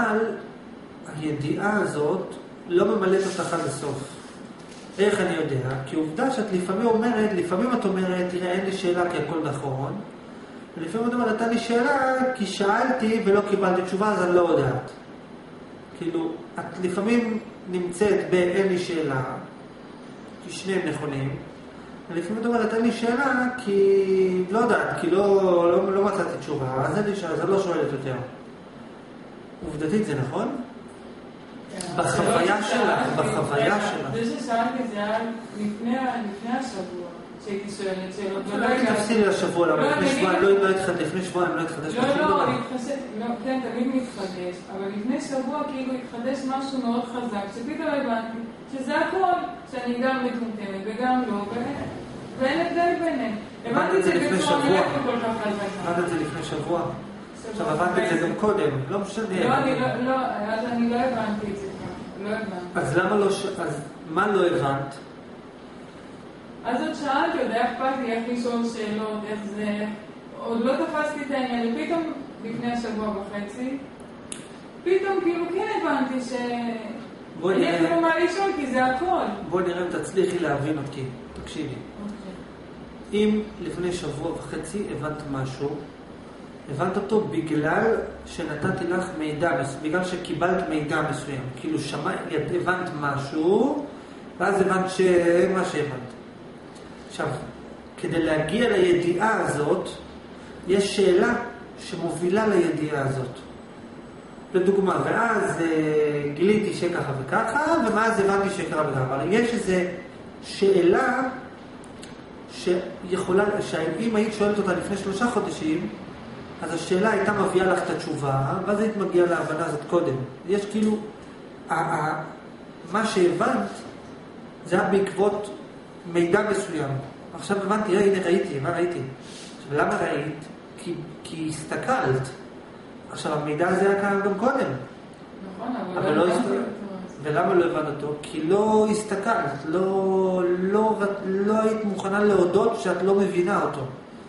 אבל הידיעה הזאת לא ממלאת אותך עד הסוף. איך אני יודע? כי עובדה שאת לפעמים את אומרת, תראה, אין לי שאלה כי הכל נכון, ולפעמים את אומרת, הייתה לי שאלה כי שאלתי ולא קיבלתי תשובה, אז אני לא יודעת. כאילו, את לפעמים נמצאת באין לי שאלה, כי שניהם נכונים, ולפעמים את אומרת, אין לי שאלה כי לא יודעת, כי לא מצאתי תשובה, אז אין לי שאלה, אז אני לא שואלת יותר. עובדתית זה נכון? בחוויה שלך. זה ששאלתי זה היה לפני השבוע, שהייתי שואלת שאלות, ולא הגעתי. תפסידי לשבוע, למה לפני שבועיים לא התחדש. לא, כן, תמיד מתחדש, אבל לפני שבוע כאילו התחדש משהו מאוד חזק, שפתאום הבנתי שזה הכל, שאני גם מטומטמת וגם לא, ואין הבדל ביניהם. הבנתי את זה לפני שבוע. הבנת את זה לפני שבוע? עכשיו הבנת את זה גם קודם, לא משנה. לא, אז אני לא הבנתי את זה כבר, לא הבנתי. אז למה לא, אז מה לא הבנת? אז עוד שאלתי, עוד היה אכפת לי איך לשאול שאלות, איך זה, עוד לא תפסתי את העניין, ופתאום לפני השבוע וחצי, פתאום כאילו כן הבנתי אני אפילו מה לשאול, כי זה הכל. בואי נראה אם תצליחי להבין אותי, תקשיבי. אם לפני שבוע וחצי הבנת משהו, הבנת אותו בגלל שנתתי לך מידע, בגלל שקיבלת מידע מסוים. כאילו הבנת משהו, ואז הבנת מה שהבנת. עכשיו, כדי להגיע לידיעה הזאת, יש שאלה שמובילה לידיעה הזאת. לדוגמה, ואז גיליתי שככה וככה, ומאז הבנתי שככה וככה. אבל יש איזו שאלה שיכולה, שאם היית שואלת אותה לפני 3 חודשים, אז השאלה הייתה מביאה לך את התשובה, ואז היית מגיעה להבנה הזאת קודם. יש כאילו, מה שהבנת, זה היה בעקבות מידע מסוים. עכשיו הבנתי, הנה ראיתי. עכשיו, למה ראית? כי הסתכלת. עכשיו, המידע הזה היה קיים גם קודם. נכון, אבל לא הסתכלת. ולמה לא הבנת אותו? כי לא הסתכלת, לא היית מוכנה להודות שאת לא מבינה אותו.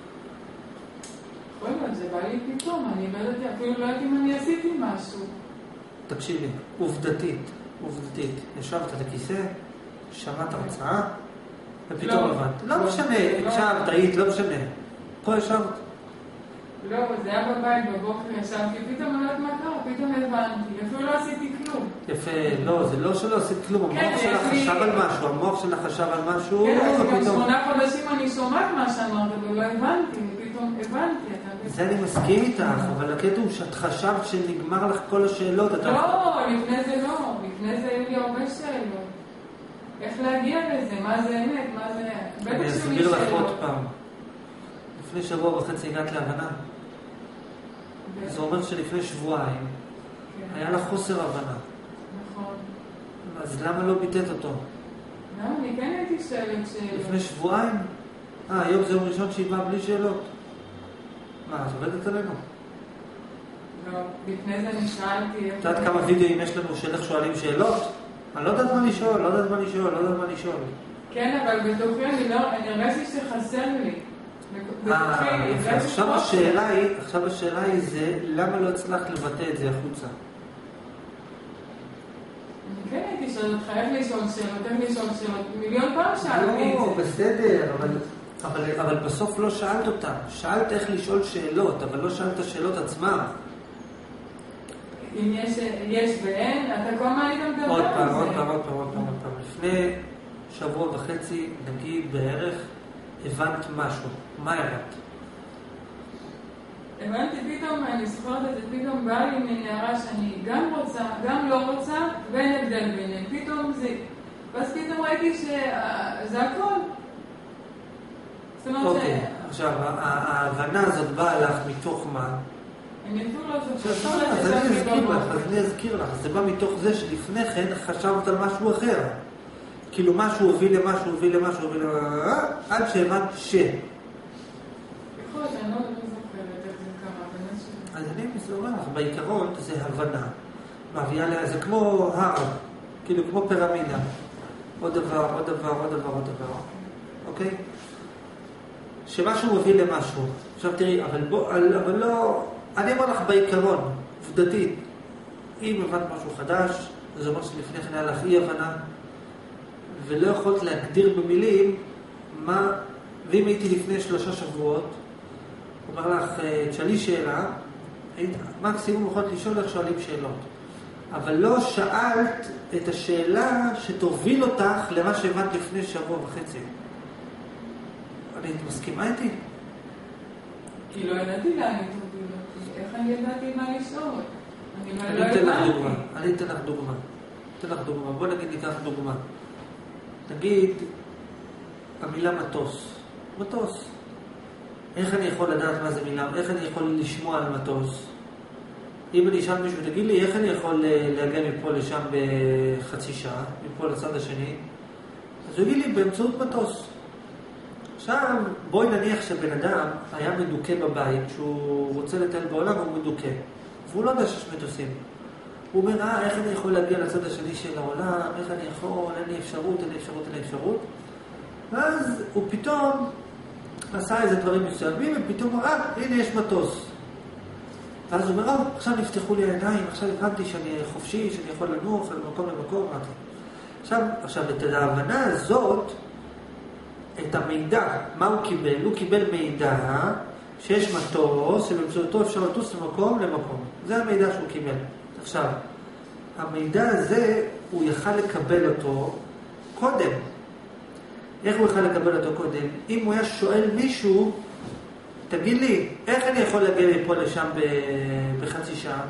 זה בא לי פתאום, אני לא יודעת, אפילו לא יודעת אם אני עשיתי משהו. תקשיבי, עובדתית, ישבת על הכיסא, שמעת הרצאה, ופתאום הבנת. לא משנה, הקשבת, היית, לא משנה. פה ישבת. לא, זה היה בבית, בבוקר ישבתי, פתאום אני לא יודעת מה קרה, פתאום הבנתי, אפילו לא עשיתי כלום. יפה, לא, זה לא שלא עשית כלום, המוח שלך חשב על משהו, כן, גם 8 חודשים אני שומעת מה שאמרת, ולא הבנתי, פתאום הבנתי. זה אני מסכים איתך, אבל הקטע הוא שאת חשבת שנגמר לך כל השאלות. לא, לפני זה לא, לפני זה היו לי הרבה שאלות. איך להגיע לזה, מה זה אמת, מה זה... אני אסביר לך עוד פעם. לפני שבוע וחצי הגעת להבנה. זה אומר שלפני שבועיים היה לך חוסר הבנה. נכון. אז למה לא ביטאת אותו? למה? אני כן הייתי שאלות. לפני שבועיים? היום זה יום ראשון שהיא באה בלי שאלות. מה, את עובדת עלינו? לא, לפני זה אני שאלתי... את יודעת כמה וידאוים יש לנו של איך שואלים שאלות? אני לא יודעת מה לשאול. כן, אבל בתוכי אני הרגשתי שחסר לי. עכשיו השאלה היא זה, למה לא הצלחת לבטא את זה החוצה? אני כן הייתי שואלת אותך, איך לשאול שאלות, מיליון פעם שאלתי את זה. לא, בסדר, אבל בסוף לא שאלת אותה. שאלת איך לשאול שאלות, אבל לא שאלת השאלות עצמם. אם יש ואין, אתה כל מה היית מדבר על זה. עוד פעם. לפני שבוע וחצי, נגיד בערך, הבנת משהו. מה הבנת? הבנתי פתאום, אני זוכרת את זה, פתאום באה לי מנערה שאני גם רוצה, גם לא רוצה, ואין הבדל ביניהם. פתאום זה... ואז פתאום ראיתי שזה הכל. אוקיי, עכשיו, ההבנה הזאת באה לך מתוך מה? אני אפילו לא אז אני אזכיר לך, זה בא מתוך זה שלפני כן חשבת על משהו אחר. כאילו משהו הוביל למשהו, עד שהבנת ש. יכול להיות, אני לא זוכרת איך זה קרה. אז אני אומר לך, בעיקרון זה הבנה. זה כמו הר, כאילו כמו פירמידה. עוד דבר. אוקיי? שמשהו מוביל למשהו. עכשיו תראי, אבל לא... אני אומר לך בעיקרון, עובדתית. אם הבנת משהו חדש, זה אומר שלפני כן היה לך אי הבנה, ולא יכולת להגדיר במילים מה, ואם הייתי לפני 3 שבועות, הוא אומר לך, תשאלי שאלה, מקסימום יכולת לשאול איך שואלים שאלות. אבל לא שאלת את השאלה שתוביל אותך למה שהבנת לפני 1.5 שבוע. אני מסכימה איתי? כי לא ידעתי לאן היא תוביל אותי. איך אני ידעתי מה לשאול? אני אתן לך דוגמה. בוא נגיד ניקח דוגמה. נגיד, המילה מטוס. איך אני יכול לדעת מה זה מילה? איך אני יכול לשמוע על מטוס? אם אני אשאל מישהו, תגיד לי, איך אני יכול להגיע מפה לשם בחצי שעה, מפה לצד השני? אז הוא יגיד לי, באמצעות מטוס. עכשיו, בואי נניח שבן אדם היה מדוכא בבית, שהוא רוצה לטייל בעולם, הוא מדוכא. והוא לא יודע שיש מטוסים. הוא אומר, איך אני יכול להגיע לצד השני של העולם? איך אני יכול? אין לי אפשרות. ואז הוא פתאום עשה איזה דברים מסוימים, ופתאום הוא הנה יש מטוס. ואז הוא אומר, עכשיו נפתחו לי העיניים, עכשיו הבנתי שאני חופשי, שאני יכול לנוח ממקום למקום. עכשיו, את ההבנה הזאת, את המידע, מה הוא קיבל? הוא קיבל מידע שיש מטוס, שבאמצעותו אפשר לטוס ממקום למקום. זה המידע שהוא קיבל. עכשיו, המידע הזה, הוא יכל לקבל אותו קודם. איך הוא יכל לקבל אותו קודם? אם הוא היה שואל מישהו, תגיד לי, איך אני יכול להגיע מפה לשם בחצי שעה?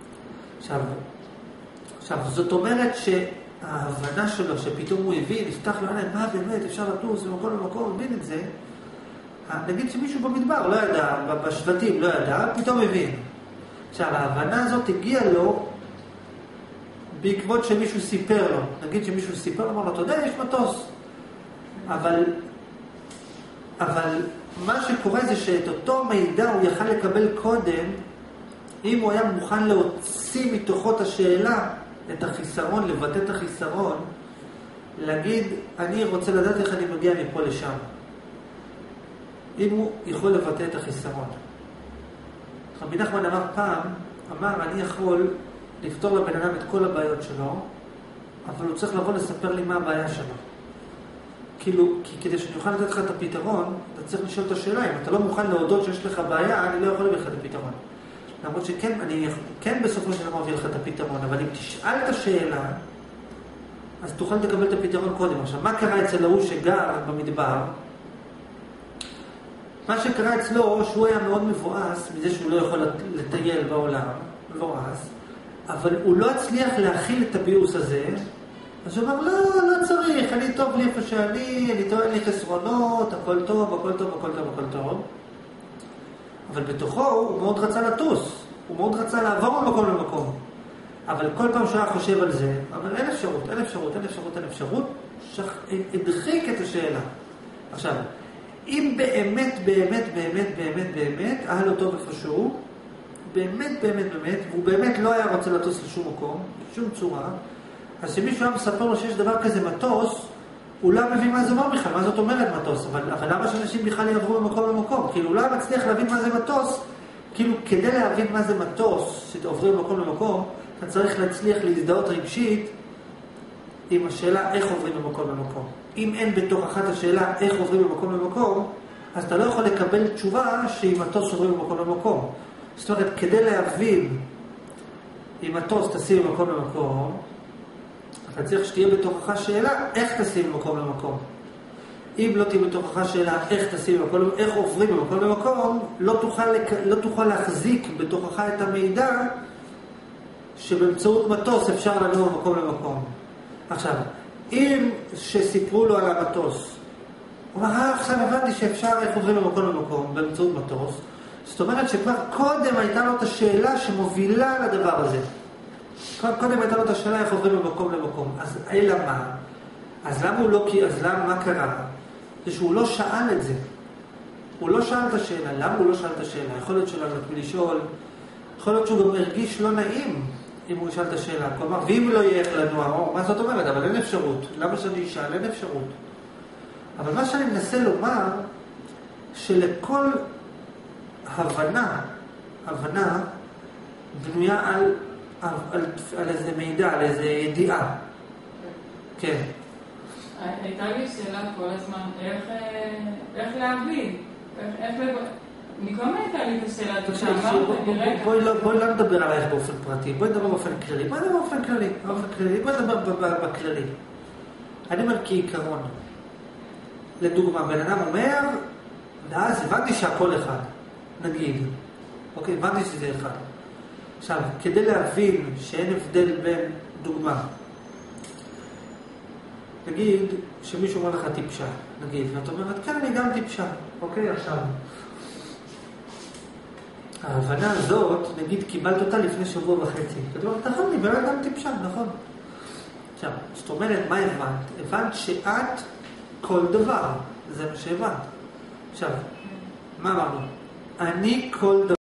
עכשיו, זאת אומרת שההבנה שלו, שפתאום הוא הבין, נפתח לו עליהם, מה באמת, אפשר לטוס ממקום למקום, הבין את זה. נגיד שמישהו במדבר לא ידע, בשבטים לא ידע, פתאום הבין. עכשיו, ההבנה הזאת הגיעה לו בעקבות שמישהו סיפר לו. נגיד שמישהו סיפר לו, אמר לו, אתה יודע, יש מטוס. אבל מה שקורה זה שאת אותו מידע הוא יכל לקבל קודם, אם הוא היה מוכן להוציא מתוכו את השאלה, את החיסרון, לבטא את החיסרון, להגיד, אני רוצה לדעת איך אני מגיע מפה לשם. אם הוא יכול לבטא את החיסרון. רבי נחמן אמר פעם, אני יכול לפתור לבן אדם את כל הבעיות שלו, אבל הוא צריך לבוא לספר לי מה הבעיה שלו. כאילו, כי כדי שאני אוכל לתת לך את הפתרון, אתה צריך לשאול את השאלה, אם אתה לא מוכן להודות שיש לך בעיה, אני לא יכול להביא לך את הפתרון. למרות שכן, אני כן בסופו של דבר מביא לך את הפתרון, אבל אם תשאל את השאלה, אז תוכל לקבל את הפתרון קודם. עכשיו, מה קרה אצל ההוא שגר במדבר? מה שקרה אצלו, שהוא היה מאוד מבואס, מזה שהוא לא יכול לטייל בעולם, מבואס, אבל הוא לא הצליח להכיל את הביוס הזה, אז הוא אמר, לא צריך, אני טוב לי איפה שאני, אני טוען לי חסרונות, הכל טוב. אבל בתוכו הוא מאוד רצה לטוס, הוא מאוד רצה לעבור ממקום למקום. אבל כל פעם שהוא היה חושב על זה, אבל אין אפשרות, הדחיק את השאלה. עכשיו, אם באמת, היה לו טוב איפשהו, באמת, והוא באמת לא היה רוצה לטוס לשום מקום, בשום צורה, אז שמישהו היה מספר לו שיש דבר כזה מטוס, הוא לא מבין מה זה אומר בכלל, מה זאת אומרת מטוס, אבל למה שאנשים בכלל יעברו ממקום למקום? כאילו, הוא לא מצליח להבין מה זה מטוס, כאילו, כדי להבין מה זה מטוס, שעוברים ממקום למקום, אתה צריך להצליח להזדהות רגשית עם השאלה איך עוברים ממקום למקום. אם אין בתוכך את השאלה איך עוברים ממקום למקום, אז אתה לא יכול לקבל תשובה שעם מטוס עוברים ממקום למקום. זאת אומרת, כדי להבין אם מטוס תשים ממקום למקום, אתה צריך שתהיה בתוכך שאלה איך תשים ממקום למקום. אם לא תהיה בתוכך שאלה איך תשים ממקום למקום, איך עוברים ממקום למקום, לא תוכל להחזיק בתוכך את המידע שבאמצעות מטוס אפשר לנוע ממקום למקום. עכשיו, אם שסיפרו לו על המטוס, הוא אמר, עכשיו הבנתי שאפשר איך עוברים ממקום למקום באמצעות מטוס, זאת אומרת שכבר קודם הייתה לו את השאלה שמובילה לדבר הזה. קודם הייתה לו את השאלה איך עוברים ממקום למקום. אז אלא מה? אז מה קרה? זה שהוא לא שאל את זה. הוא לא שאל את השאלה. למה הוא לא שאל את השאלה? יכול להיות שלא נתמי לשאול. יכול להיות שהוא גם הרגיש לא נעים אם הוא ישאל את השאלה. כלומר, ואם לא יהיה איך לנוע, מה זאת אומרת? אבל אין אפשרות. למה שאני אשאל? אין אפשרות. אבל מה שאני מנסה לומר, שלכל הבנה בנויה על על איזה מידע, על איזה ידיעה. כן. הייתה לי שאלה כל הזמן, איך להבין? מקום הייתה לי את השאלה, בואי לא נדבר עלייך באופן פרטי, בואי נדבר באופן כללי, בואי נדבר בכללי. אני אומר כעיקרון. לדוגמה, בן אדם אומר, ואז הבנתי שהכל אחד, נגיד. אוקיי, הבנתי שזה אחד. עכשיו, כדי להבין שאין הבדל בין דוגמה, נגיד שמישהו אומר לך טיפשה, נגיד, ואת אומרת, כן, אני גם טיפשה. אוקיי, עכשיו. ההבנה הזאת, נגיד, קיבלת אותה לפני שבוע וחצי. זאת אומרת, נכון, אני באמת גם טיפשה, נכון. עכשיו, זאת אומרת, מה הבנת? הבנת שאת כל דבר. זה מה שהבנת. עכשיו, מה אמרנו? אני כל דבר.